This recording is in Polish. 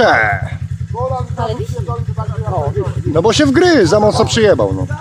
Kurczę! Ale wisi. No bo się wgryzł, za mocno przyjebał, no.